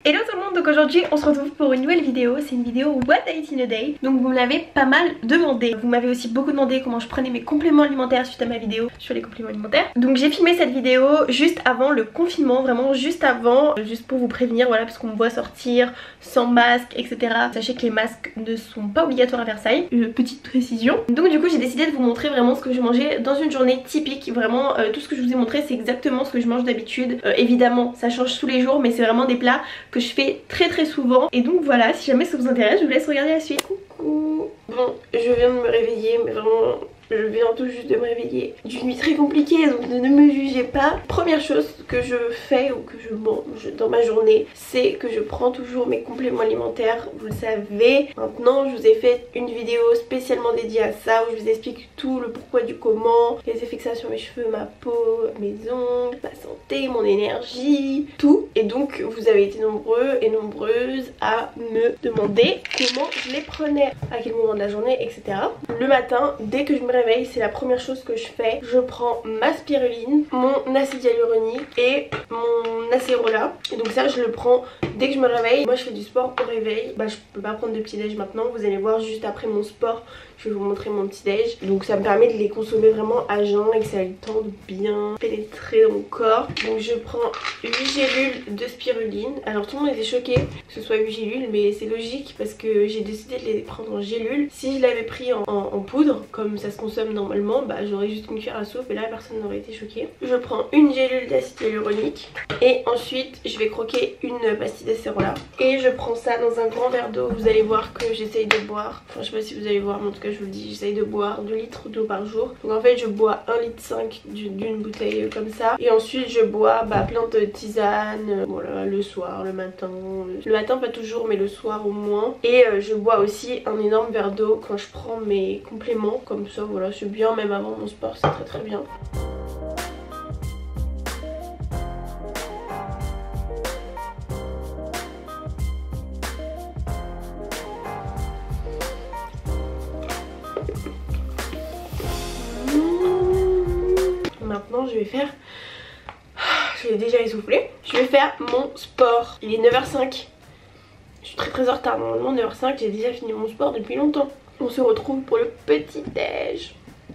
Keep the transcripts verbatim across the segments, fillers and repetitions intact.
Hello tout le monde, donc aujourd'hui on se retrouve pour une nouvelle vidéo. C'est une vidéo What I Eat in a Day. Donc vous me l'avez pas mal demandé. Vous m'avez aussi beaucoup demandé comment je prenais mes compléments alimentaires suite à ma vidéo sur les compléments alimentaires. Donc j'ai filmé cette vidéo juste avant le confinement, vraiment juste avant, juste pour vous prévenir, voilà, parce qu'on me voit sortir sans masque, et cetera. Sachez que les masques ne sont pas obligatoires à Versailles, une petite précision. Donc du coup j'ai décidé de vous montrer vraiment ce que je mangeais dans une journée typique. Vraiment euh, tout ce que je vous ai montré c'est exactement ce que je mange d'habitude. euh, Évidemment ça change tous les jours, mais c'est vraiment des plats que je fais très très souvent. Et donc voilà, si jamais ça vous intéresse, je vous laisse regarder la suite. Coucou. Bon, je viens de me réveiller, mais vraiment je viens tout juste de me réveiller d'une nuit très compliquée, donc ne me jugez pas. Première chose que je fais ou que je mange dans ma journée, c'est que je prends toujours mes compléments alimentaires, vous le savez. Maintenant je vous ai fait une vidéo spécialement dédiée à ça, où je vous explique tout le pourquoi du comment, les effets que ça a sur mes cheveux, ma peau, mes ongles, ma santé, mon énergie, tout. Et donc vous avez été nombreux et nombreuses à me demander comment je les prenais, à quel moment de la journée, et cetera. Le matin, dès que je me réveille, c'est la première chose que je fais. Je prends ma spiruline, mon acide hyaluronique et mon acérola. Et donc ça je le prends dès que je me réveille. Moi je fais du sport au réveil. Bah je peux pas prendre de petit déj maintenant. Vous allez voir juste après mon sport, je vais vous montrer mon petit déj. Donc ça me permet de les consommer vraiment à jeun et que ça ait le temps de bien pénétrer dans mon corps. Donc je prends huit gélules de spiruline. Alors tout le monde était choqué que ce soit huit gélules, mais c'est logique parce que j'ai décidé de les prendre en gélules. Si je l'avais pris en, en, en poudre, comme ça se consomme normalement, bah j'aurais juste une cuillère à soupe et là personne n'aurait été choqué. Je prends une gélule d'acide hyaluronique et ensuite je vais croquer une pastille d'acérola et je prends ça dans un grand verre d'eau. Vous allez voir que j'essaye de boire, enfin je sais pas si vous allez voir, mais en tout cas je vous le dis, j'essaye de boire deux litres d'eau par jour. Donc en fait je bois un litre cinq d'une bouteille comme ça, et ensuite je bois bah, plein de tisanes, voilà, le soir, le matin, le matin pas toujours mais le soir au moins. Et euh, je bois aussi un énorme verre d'eau quand je prends mes compléments, comme ça voilà, c'est bien, même avant mon sport c'est très très bien. Maintenant je vais faire, je l'ai déjà essoufflé, je vais faire mon sport. Il est neuf heures cinq, je suis très très en retard, normalement neuf heures cinq, j'ai déjà fini mon sport depuis longtemps. On se retrouve pour le petit déj.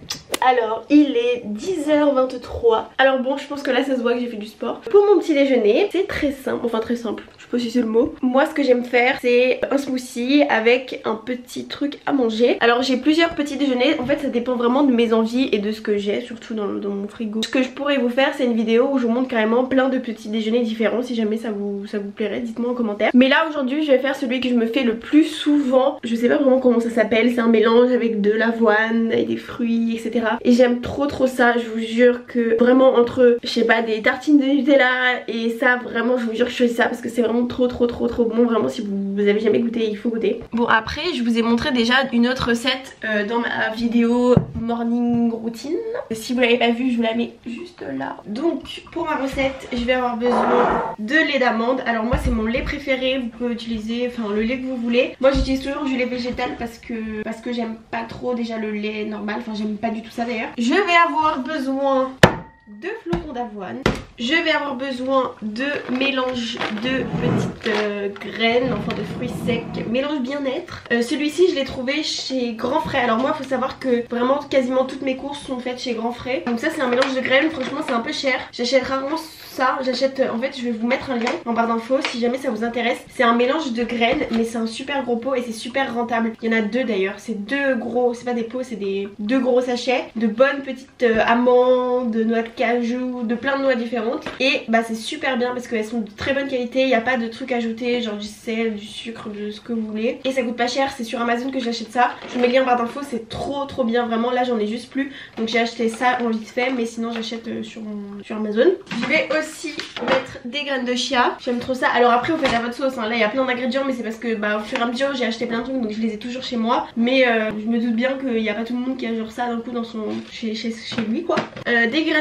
Alors il est dix heures vingt-trois. Alors bon, je pense que là ça se voit que j'ai fait du sport. Pour mon petit déjeuner, c'est très simple, enfin très simple, je sais pas si c'est le mot. Moi ce que j'aime faire c'est un smoothie avec un petit truc à manger. Alors j'ai plusieurs petits déjeuners, en fait ça dépend vraiment de mes envies et de ce que j'ai, surtout dans, dans mon frigo. Ce que je pourrais vous faire c'est une vidéo où je vous montre carrément plein de petits déjeuners différents. Si jamais ça vous, ça vous plairait, dites-moi en commentaire. Mais là aujourd'hui je vais faire celui que je me fais le plus souvent. Je sais pas vraiment comment ça s'appelle, c'est un mélange avec de l'avoine et des fruits, et cetera. Et j'aime trop trop ça, je vous jure que vraiment entre, je sais pas, des tartines de Nutella et ça, vraiment je vous jure que je choisis ça parce que c'est vraiment trop trop trop trop bon. Vraiment si vous, vous avez jamais goûté, il faut goûter. Bon après je vous ai montré déjà une autre recette euh, dans ma vidéo morning routine. Si vous l'avez pas vue je vous la mets juste là. Donc pour ma recette je vais avoir besoin de lait d'amande. Alors moi c'est mon lait préféré, vous pouvez utiliser enfin le lait que vous voulez. Moi j'utilise toujours du lait végétal parce que parce que j'aime pas trop déjà le lait normal, enfin j'aime pas du tout ça d'ailleurs. Je vais avoir besoin de flocons d'avoine. Je vais avoir besoin de mélange de petites euh, graines, enfin de fruits secs, mélange bien-être. Euh, Celui-ci je l'ai trouvé chez Grand Frais. Alors moi il faut savoir que vraiment quasiment toutes mes courses sont faites chez Grand Frais. Donc ça c'est un mélange de graines, franchement c'est un peu cher. J'achète rarement ça, j'achète, en fait je vais vous mettre un lien en barre d'infos si jamais ça vous intéresse. C'est un mélange de graines mais c'est un super gros pot et c'est super rentable. Il y en a deux d'ailleurs, c'est deux gros, c'est pas des pots, c'est des deux gros sachets de bonnes petites euh, amandes, de noix de cajou, de plein de noix différentes. Et bah c'est super bien parce qu'elles sont de très bonne qualité, il n'y a pas de trucs ajoutés genre du sel, du sucre, de ce que vous voulez. Et ça coûte pas cher, c'est sur Amazon que j'achète ça. Je vous mets le lien en barre d'infos, c'est trop trop bien vraiment. Là j'en ai juste plus donc j'ai acheté ça en vite fait, mais sinon j'achète euh, sur, sur Amazon. Je vais aussi mettre des graines de chia, j'aime trop ça. Alors après vous faites à votre sauce hein. Là il y a plein d'ingrédients mais c'est parce que bah au fur et à mesure j'ai acheté plein de trucs donc je les ai toujours chez moi. Mais euh, je me doute bien qu'il n'y a pas tout le monde qui a genre ça d'un coup dans son chez, chez, chez lui quoi. euh, Des graines de cou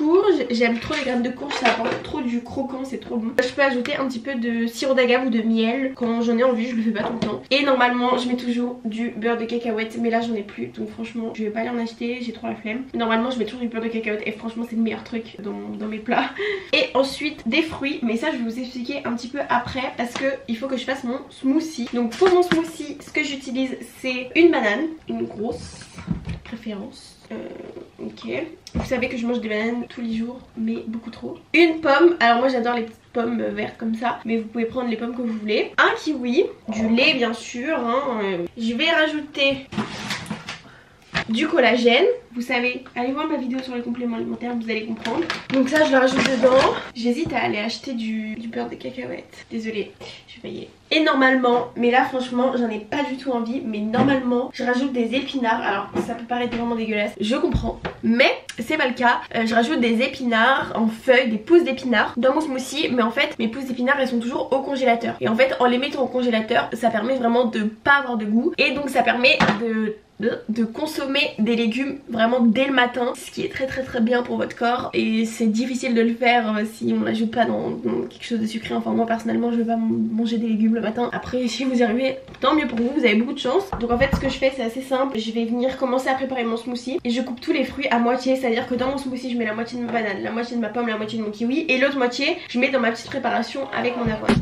courge. J'aime trop les graines de courge, ça apporte trop du croquant, c'est trop bon. Je peux ajouter un petit peu de sirop d'agave ou de miel quand j'en ai envie, je le fais pas tout le temps. Et normalement je mets toujours du beurre de cacahuète, mais là j'en ai plus, donc franchement je vais pas aller en acheter, j'ai trop la flemme. Normalement je mets toujours du beurre de cacahuète et franchement c'est le meilleur truc dans, dans mes plats. Et ensuite des fruits, mais ça je vais vous expliquer un petit peu après parce que il faut que je fasse mon smoothie. Donc pour mon smoothie, ce que j'utilise c'est une banane, une grosse préférence. Euh, ok. Vous savez que je mange des bananes tous les jours, mais beaucoup trop. Une pomme, alors moi j'adore les petites pommes vertes comme ça, mais vous pouvez prendre les pommes que vous voulez. Un kiwi, du lait bien sûr, hein. Je vais rajouter du collagène. Vous savez, allez voir ma vidéo sur les compléments alimentaires, vous allez comprendre. Donc ça je le rajoute dedans. J'hésite à aller acheter du, du beurre de cacahuète. Désolée, je vais payer. Et normalement, mais là franchement j'en ai pas du tout envie, mais normalement je rajoute des épinards. Alors ça peut paraître vraiment dégueulasse, je comprends, mais c'est pas le cas. euh, Je rajoute des épinards en feuilles, des pousses d'épinards dans mon smoothie. Mais en fait mes pousses d'épinards elles sont toujours au congélateur. Et en fait en les mettant au congélateur ça permet vraiment de pas avoir de goût. Et donc ça permet de... de consommer des légumes vraiment dès le matin, ce qui est très très très bien pour votre corps. Et c'est difficile de le faire si on n'ajoute pas dans, dans quelque chose de sucré. Enfin moi personnellement je vais pas manger des légumes le matin. Après si vous y arrivez, tant mieux pour vous, vous avez beaucoup de chance. Donc en fait ce que je fais c'est assez simple. Je vais venir commencer à préparer mon smoothie et je coupe tous les fruits à moitié. C'est à dire que dans mon smoothie je mets la moitié de ma banane, la moitié de ma pomme, la moitié de mon kiwi, et l'autre moitié je mets dans ma petite préparation avec mon avoine.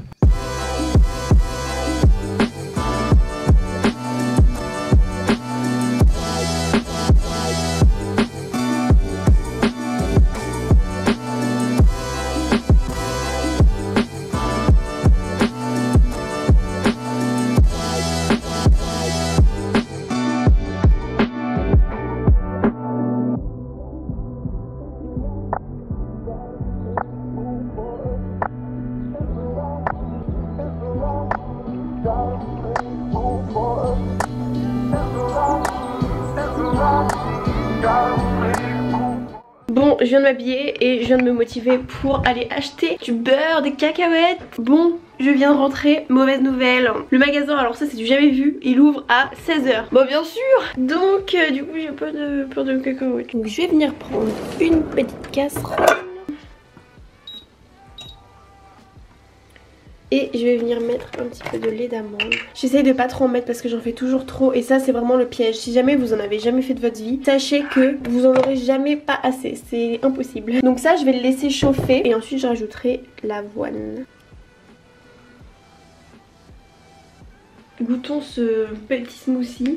Bon, je viens de m'habiller et je viens de me motiver pour aller acheter du beurre, des cacahuètes. Bon, je viens de rentrer, mauvaise nouvelle. Le magasin, alors ça c'est du jamais vu, il ouvre à seize heures. Bon bien sûr. Donc euh, du coup j'ai pas de beurre de cacahuètes. Donc je vais venir prendre une petite casserole. Et je vais venir mettre un petit peu de lait d'amande. J'essaye de pas trop en mettre parce que j'en fais toujours trop. Et ça c'est vraiment le piège. Si jamais vous en avez jamais fait de votre vie, sachez que vous en aurez jamais pas assez. C'est impossible. Donc ça je vais le laisser chauffer. Et ensuite je rajouterai l'avoine. Goûtons ce petit smoothie.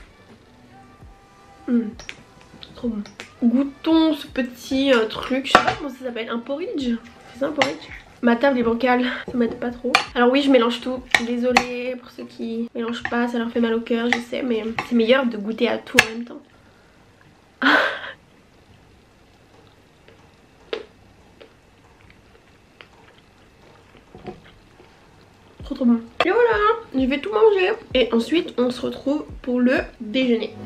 Mmh, trop bon. Goûtons ce petit euh, truc. Je sais pas comment ça s'appelle. Un porridge. C'est ça un porridge? Ma table est bancale, ça m'aide pas trop. Alors oui je mélange tout, désolée pour ceux qui mélangent pas, ça leur fait mal au cœur je sais, mais c'est meilleur de goûter à tout en même temps. Trop trop bon. Et voilà, je vais tout manger. Et ensuite on se retrouve pour le déjeuner.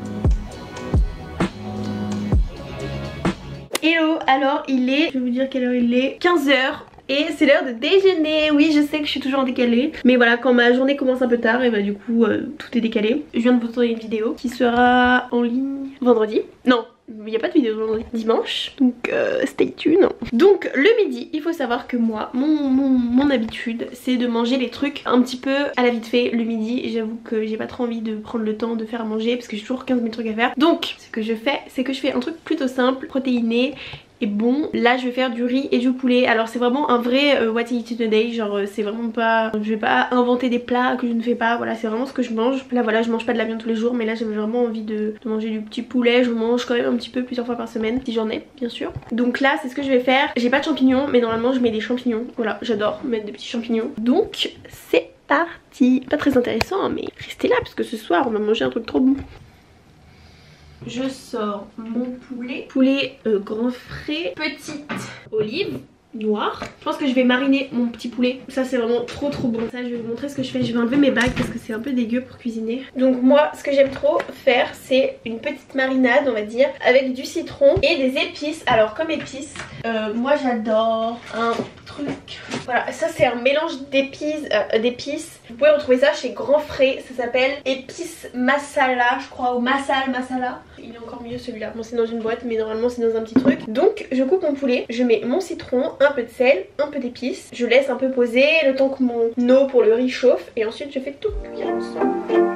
Hello, alors il est, je vais vous dire quelle heure il est, quinze heures. Et c'est l'heure de déjeuner. Oui je sais que je suis toujours en décalé, mais voilà, quand ma journée commence un peu tard, et bah du coup euh, tout est décalé. Je viens de vous tourner une vidéo qui sera en ligne vendredi. Non, il n'y a pas de vidéo vendredi, dimanche. Donc euh, stay tuned. Donc le midi, il faut savoir que moi, mon, mon, mon habitude c'est de manger les trucs un petit peu à la vite fait le midi. Et j'avoue que j'ai pas trop envie de prendre le temps de faire à manger parce que j'ai toujours quinze mille trucs à faire. Donc ce que je fais, c'est que je fais un truc plutôt simple, protéiné et bon. Là je vais faire du riz et du poulet. Alors c'est vraiment un vrai euh, what I eat today. Genre euh, c'est vraiment pas, je vais pas inventer des plats que je ne fais pas. Voilà, c'est vraiment ce que je mange. Là voilà, je mange pas de la viande tous les jours, mais là j'avais vraiment envie de, de manger du petit poulet. Je mange quand même un petit peu plusieurs fois par semaine si j'en ai bien sûr. Donc là c'est ce que je vais faire. J'ai pas de champignons, mais normalement je mets des champignons. Voilà, j'adore mettre des petits champignons. Donc c'est parti. Pas très intéressant hein, mais restez là parce que ce soir on va manger un truc trop bon. Je sors mon poulet, poulet euh, grand frais, petite olive noire. Je pense que je vais mariner mon petit poulet. Ça c'est vraiment trop trop bon. Ça je vais vous montrer ce que je fais. Je vais enlever mes bagues parce que c'est un peu dégueu pour cuisiner. Donc moi ce que j'aime trop faire c'est une petite marinade on va dire avec du citron et des épices. Alors comme épices, euh, moi j'adore un truc. Voilà, ça c'est un mélange d'épices euh, d'épices. Vous pouvez retrouver ça chez Grand Frais. Ça s'appelle épices masala je crois, ou masal masala. Il est encore mieux celui-là. Bon, c'est dans une boîte, mais normalement c'est dans un petit truc. Donc je coupe mon poulet, je mets mon citron, un peu de sel, un peu d'épices. Je laisse un peu poser le temps que mon eau pour le riz chauffe. Et ensuite je fais tout cuire ensemble.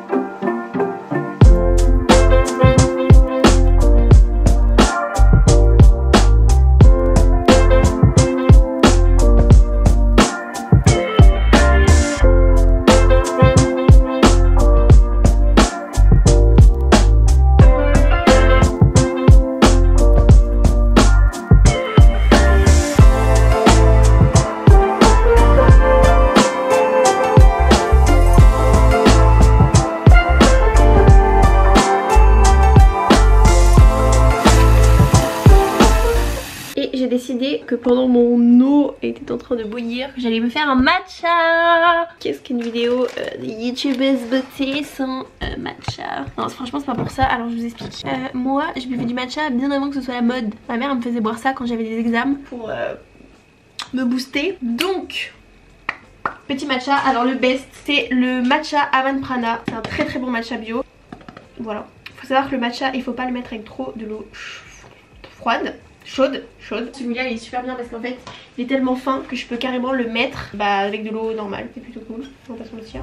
Décidé que pendant mon eau était en train de bouillir, j'allais me faire un matcha. Qu'est-ce qu'une vidéo euh, de youtubeuse beauté sans euh, matcha? Non, franchement c'est pas pour ça, alors je vous explique. Euh, moi je buvais du matcha bien avant que ce soit la mode. Ma mère elle me faisait boire ça quand j'avais des examens pour euh, me booster. Donc petit matcha, alors le best c'est le matcha Avan Prana. C'est un très très bon matcha bio. Voilà, faut savoir que le matcha il faut pas le mettre avec trop de l'eau froide. Chaude, chaude. Celui-là il est super bien parce qu'en fait il est tellement fin que je peux carrément le mettre bah, avec de l'eau normale. C'est plutôt cool, on va pas se mentir.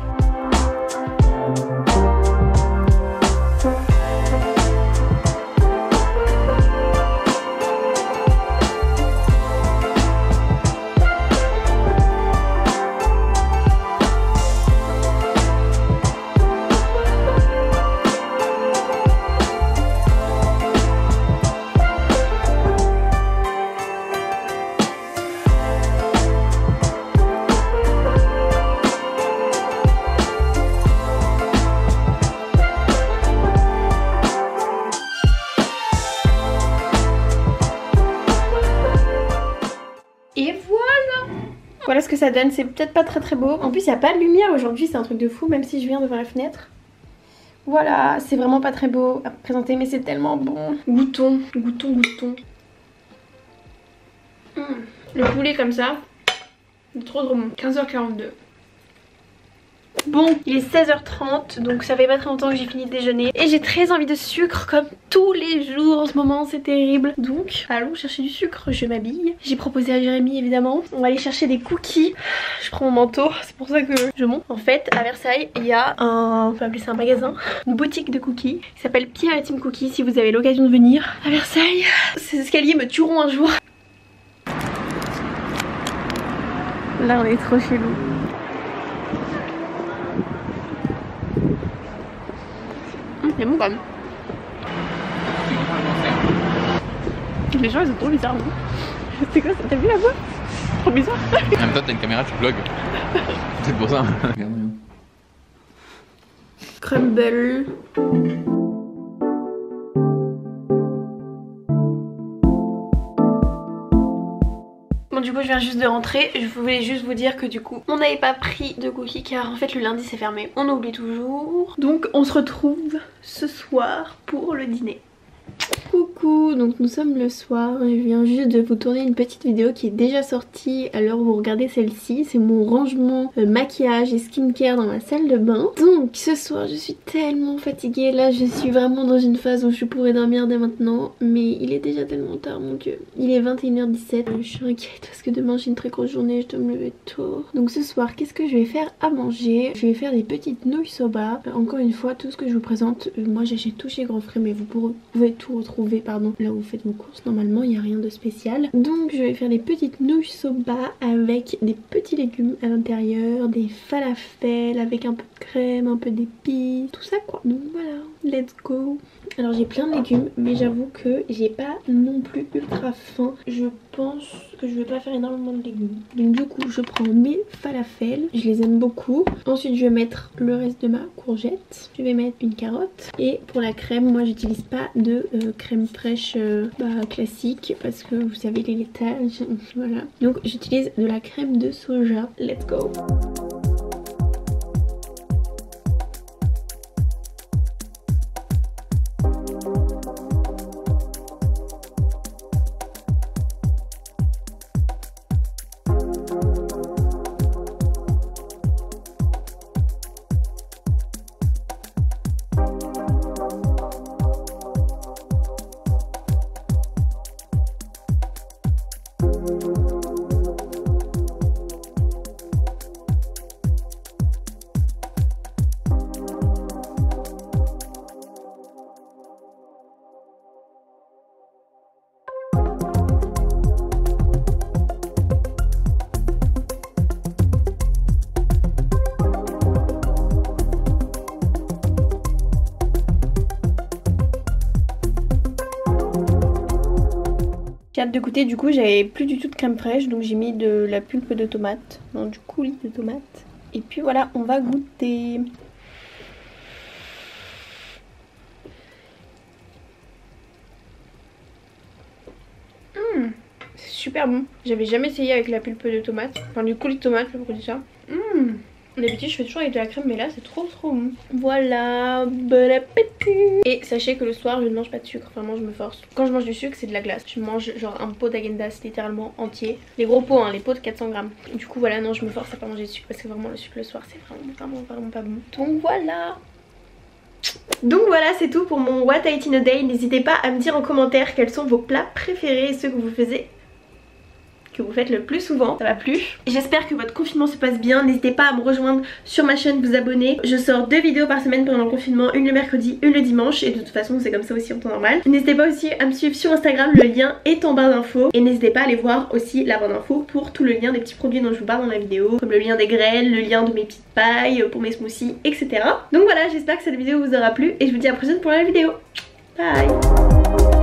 Voilà ce que ça donne, c'est peut-être pas très très beau. En plus il n'y a pas de lumière aujourd'hui, c'est un truc de fou même si je viens devant la fenêtre. Voilà, c'est vraiment pas très beau à présenter mais c'est tellement bon. Goûtons, goûtons, goûtons. Mmh. Le poulet comme ça, c'est trop trop bon. quinze heures quarante-deux. Bon, il est seize heures trente, donc ça fait pas très longtemps que j'ai fini de déjeuner. Et j'ai très envie de sucre comme tous les jours en ce moment, c'est terrible. Donc, allons chercher du sucre, je m'habille. J'ai proposé à Jérémy évidemment. On va aller chercher des cookies. Je prends mon manteau, c'est pour ça que je monte. En fait, à Versailles, il y a un, on peut appeler ça un magasin, une boutique de cookies qui s'appelle Pierre et Tim Cookies. Si vous avez l'occasion de venir à Versailles, ces escaliers me tueront un jour. Là, on est trop chelou. C'est bon quand même. Les gens ils sont trop bizarres. C'est quoi ça? T'as vu la voix? Trop bizarre. En même temps t'as une caméra, tu vlogs. C'est pour ça. Crumble. Bon du coup je viens juste de rentrer, je voulais juste vous dire que du coup on n'avait pas pris de cookies car en fait le lundi c'est fermé, on oublie toujours. Donc on se retrouve ce soir pour le dîner. Coucou, donc nous sommes le soir, je viens juste de vous tourner une petite vidéo qui est déjà sortie à l'heure où vous regardez celle-ci. C'est mon rangement euh, maquillage et skincare dans ma salle de bain. Donc ce soir je suis tellement fatiguée, là je suis vraiment dans une phase où je pourrais dormir dès maintenant. Mais il est déjà tellement tard, mon dieu. Il est vingt et une heures dix-sept, je suis inquiète parce que demain j'ai une très grosse journée, je dois me lever tôt. Donc ce soir qu'est-ce que je vais faire à manger? Je vais faire des petites nouilles soba. Euh, encore une fois tout ce que je vous présente, euh, moi j'achète tout chez Grand Frais mais vous pouvez tout retrouver pardon là où vous faites vos courses, normalement il n'y a rien de spécial. Donc je vais faire des petites nouilles soba avec des petits légumes à l'intérieur, des falafels avec un peu de crème, un peu d'épices, tout ça quoi. Donc voilà, let's go. Alors j'ai plein de légumes mais j'avoue que j'ai pas non plus ultra faim. Je pense que je vais pas faire énormément de légumes. Donc du coup je prends mes falafels, je les aime beaucoup. Ensuite je vais mettre le reste de ma courgette. Je vais mettre une carotte. Et pour la crème, moi j'utilise pas de euh, crème fraîche euh, bah, classique parce que vous savez les laitages. Voilà. Donc j'utilise de la crème de soja. Let's go. J'ai hâte de goûter. Du coup j'avais plus du tout de crème fraîche, donc j'ai mis de la pulpe de tomate, non du coulis de tomate. Et puis voilà, on va goûter. Mmh, c'est super bon. J'avais jamais essayé avec la pulpe de tomate, enfin du coulis de tomate, je produis ça. Mmh. D'habitude je fais toujours avec de la crème, mais là c'est trop trop bon. Voilà, bon appétit. Et sachez que le soir je ne mange pas de sucre, vraiment je me force. Quand je mange du sucre c'est de la glace. Je mange genre un pot d'Haagen-Dazs littéralement entier. Les gros pots hein, les pots de quatre cents grammes. Du coup voilà, non je me force à pas manger de sucre parce que vraiment le sucre le soir c'est vraiment vraiment vraiment pas bon. Donc voilà. Donc voilà, c'est tout pour mon What I Eat in a Day. N'hésitez pas à me dire en commentaire quels sont vos plats préférés et ceux que vous faisiez que vous faites le plus souvent, ça m'a plu. J'espère que votre confinement se passe bien. N'hésitez pas à me rejoindre sur ma chaîne, vous abonner. Je sors deux vidéos par semaine pendant le confinement, une le mercredi, une le dimanche, et de toute façon c'est comme ça aussi en temps normal. N'hésitez pas aussi à me suivre sur Instagram, le lien est en barre d'infos. Et n'hésitez pas à aller voir aussi la barre d'infos pour tout le lien des petits produits dont je vous parle dans la vidéo, comme le lien des graines, le lien de mes petites pailles pour mes smoothies, et cetera. Donc voilà, j'espère que cette vidéo vous aura plu et je vous dis à la prochaine pour la vidéo. Bye.